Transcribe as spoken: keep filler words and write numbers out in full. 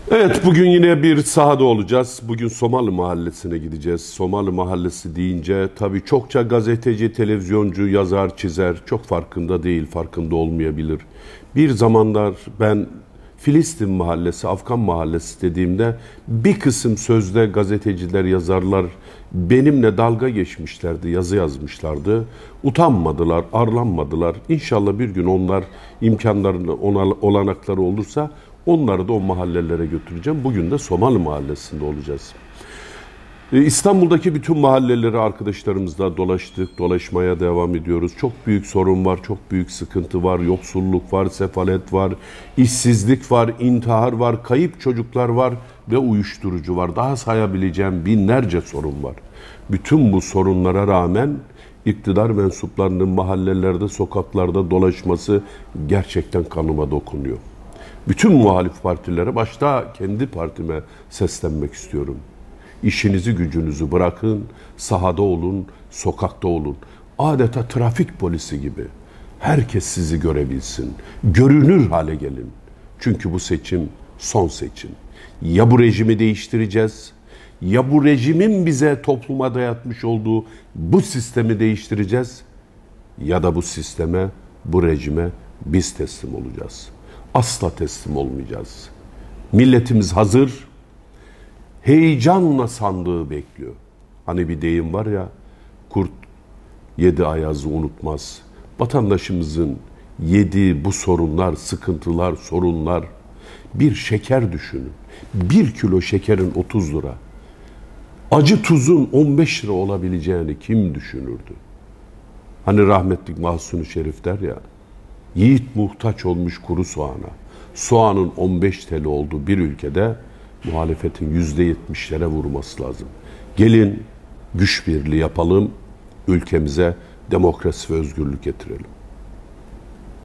Evet, bugün yine bir sahada olacağız. Bugün Somalı Mahallesi'ne gideceğiz. Somalı Mahallesi deyince tabii çokça gazeteci, televizyoncu, yazar, çizer çok farkında değil, farkında olmayabilir. Bir zamanlar ben Filistin Mahallesi, Afgan Mahallesi dediğimde bir kısım sözde gazeteciler, yazarlar benimle dalga geçmişlerdi, yazı yazmışlardı. Utanmadılar, arlanmadılar. İnşallah bir gün onlar imkanlarını, olanakları olursa onları da o mahallelere götüreceğim. Bugün de Somalı Mahallesi'nde olacağız. İstanbul'daki bütün mahalleleri arkadaşlarımızla dolaştık, dolaşmaya devam ediyoruz. Çok büyük sorun var, çok büyük sıkıntı var, yoksulluk var, sefalet var, işsizlik var, intihar var, kayıp çocuklar var ve uyuşturucu var. Daha sayabileceğim binlerce sorun var. Bütün bu sorunlara rağmen iktidar mensuplarının mahallelerde, sokaklarda dolaşması gerçekten kanıma dokunuyor. Bütün muhalif partilere, başta kendi partime seslenmek istiyorum. İşinizi gücünüzü bırakın, sahada olun, sokakta olun. Adeta trafik polisi gibi. Herkes sizi görebilsin. Görünür hale gelin. Çünkü bu seçim son seçim. Ya bu rejimi değiştireceğiz, ya bu rejimin bize topluma dayatmış olduğu bu sistemi değiştireceğiz, ya da bu sisteme, bu rejime biz teslim olacağız. Asla teslim olmayacağız. Milletimiz hazır, heyecanla sandığı bekliyor. Hani bir deyim var ya, kurt yedi ayazı unutmaz. Vatandaşımızın yediği bu sorunlar, sıkıntılar, sorunlar, bir şeker düşünün. Bir kilo şekerin otuz lira, acı tuzun on beş lira olabileceğini kim düşünürdü? Hani rahmetlik Mahsuni Şerif der ya, yiğit muhtaç olmuş kuru soğana. Soğanın on beş T L olduğu bir ülkede muhalefetin yüzde yetmişlere vurması lazım. Gelin güç birliği yapalım, ülkemize demokrasi ve özgürlük getirelim.